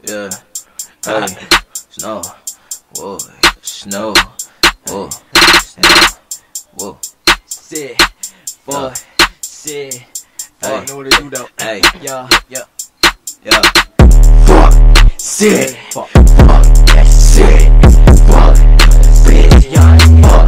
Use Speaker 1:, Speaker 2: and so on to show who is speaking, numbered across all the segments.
Speaker 1: Yeah. Hey. Snow. Whoa. Snow. Whoa. Snow. Whoa.
Speaker 2: Shit. Boy. Shit.
Speaker 1: Hey.
Speaker 2: Know what to do though.
Speaker 1: Hey.
Speaker 2: Yeah.
Speaker 1: Yeah. Yeah.
Speaker 3: Fuck shit. Fuck that shit. Fuck bitch. Fuck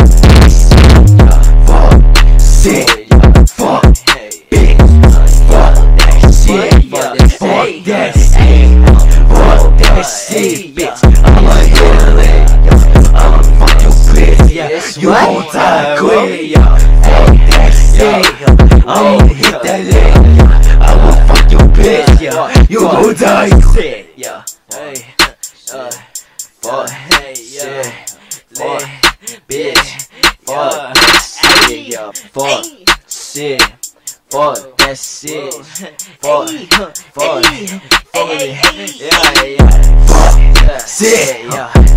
Speaker 3: shit. Fuck bitch. Fuck that shit. Fuck that shit. Fuck that shit, bitch. I'ma heal it. I'ma fuck your bitch. You gon' die quick. Fuck that shit. I'ma hit that leg. I'ma fuck your bitch. You gon' die quick.
Speaker 2: Yeah. Hey.
Speaker 1: Fuck.
Speaker 2: Hey. Yeah.
Speaker 1: Fuck.
Speaker 2: Bitch.
Speaker 1: Fuck that shit. Yeah. Fuck. Shit. Fuck that shit. Fuck. Fuck.
Speaker 2: Hey.
Speaker 1: Yeah. Yeah.
Speaker 3: Fuck
Speaker 1: Yeah.
Speaker 3: shit.
Speaker 1: Yeah.